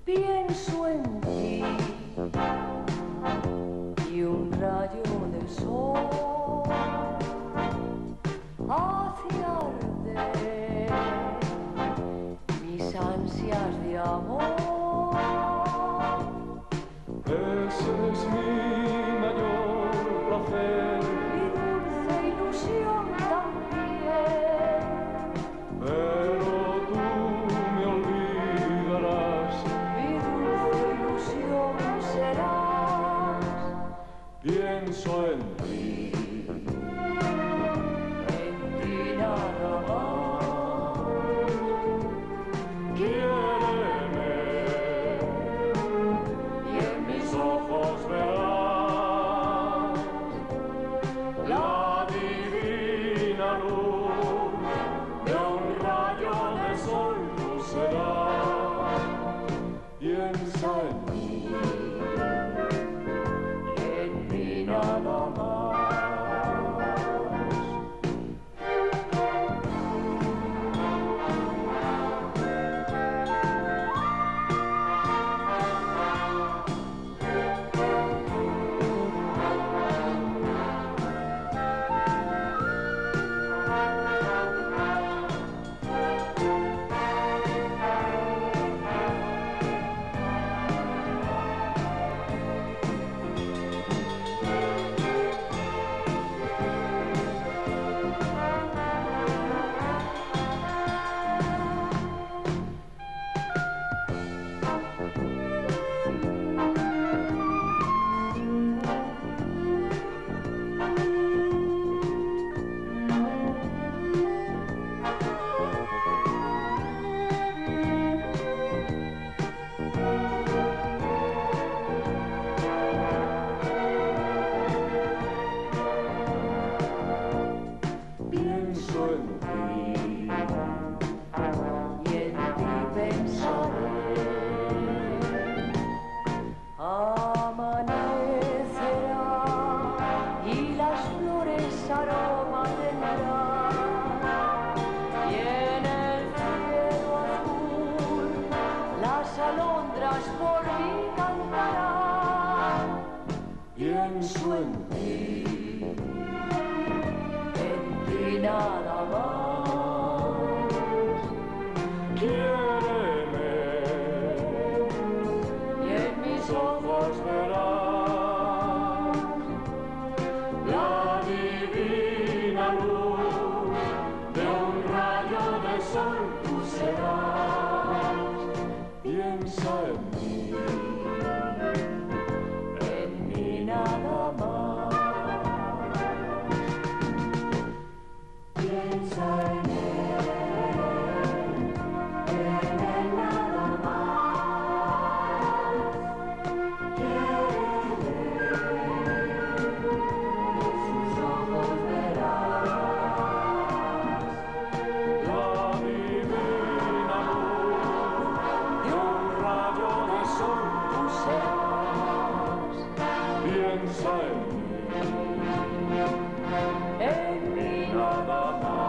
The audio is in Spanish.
pienso en ti y un rayo de sol hace arder mis ansias de amor. Ese es mi mayor placer, Mi dulce ilusión también. pero tú me olvidarás. Mi dulce ilusión serás. Pienso en ti Nada más. quiéreme Y en mis ojos verás la divina luz de un rayo de sol lucerá. Piensa en mí y en mí nada más. pienso en ti. Y en ti pensaré. Amanecerá y las flores aroma tendrán. Y en el cielo azul las alondras por mí cantarán. Pienso en ti. Nada más. Quiéreme Y en mis ojos verás la divina luz de un rayo de sol. Tú serás. Piensa en mí nada más. piensa en él. Piensa en mí, En mí nada más.